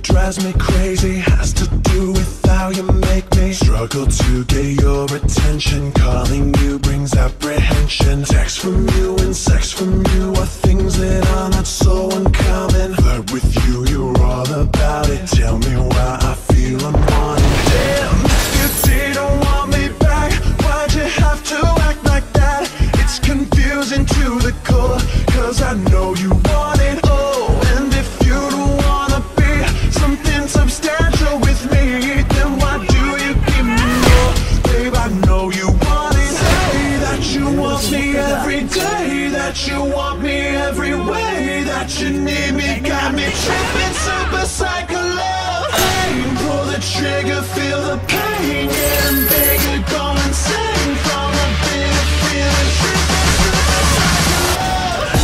drives me crazy has to do with how you make me struggle to get your attention. Calling you brings apprehension. Text from you and sex from you are things that are not so uncommon. Flirt with you, you're all about it. Tell me why I feel unwanted. Damn, if you didn't want me back, why'd you have to act like that? It's confusing to the core, cause I know you want it all. And if you don't wanna be something substantial with me, then why do you give me more? Babe, I know you want it. Say that you want me every day, that you want me every way, that you need me, got me tripping super psycho love. Aim, pull the trigger, feel the pain, getting bigger, go insane from a bit of feeling. Tripping super psycho love.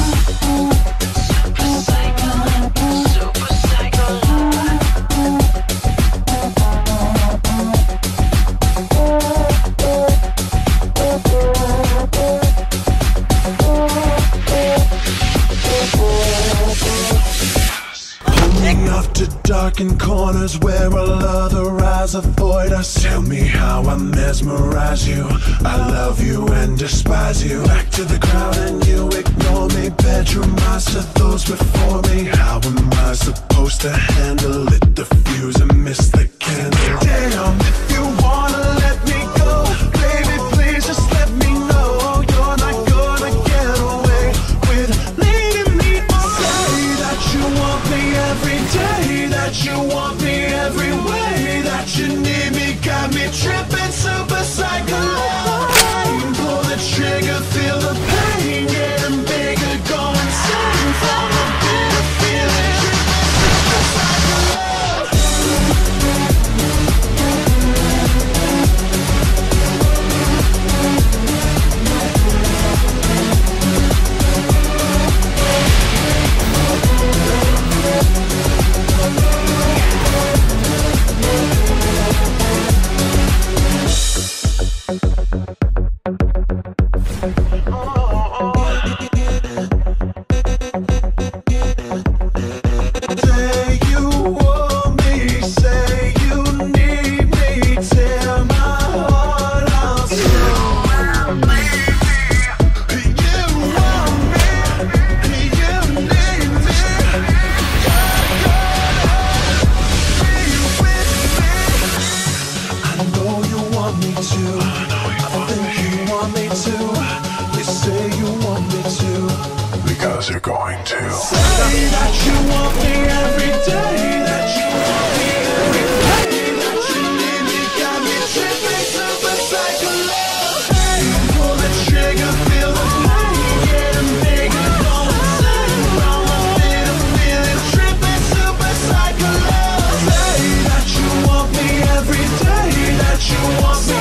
Super psycho love. Super psycho love. Pull me off to darkened corners where all other eyes avoid us. Tell me how I mesmerize you. I love you and despise you. Back to the crowd and you ignore me. Bedroom eyes to those before me. How am I supposed to handle it? The fuse and miss the candle. Damn, if you wanna let me go, baby, please just let me know. You're not gonna get away with leading me on. Say that you want me every day, that you want me every way, that you need me, got me tripping super psycho love. Aim, pull the trigger, feel the pain, getting bigger, go insane from a bit of feeling. Tripping super psycho love. Say you want me, say you need me, tear my heart out. You want me, you need me. I know you want me to. I think you want me to. You say you want me to, because you're going to. Say that you want me every day, that you want me every day, that you need me, got me tripping super psycho love. Hey, pull the trigger, feel the pain, getting bigger, go insane from a bit of feeling. Tripping super psycho love. Say that you want me every day, that you want me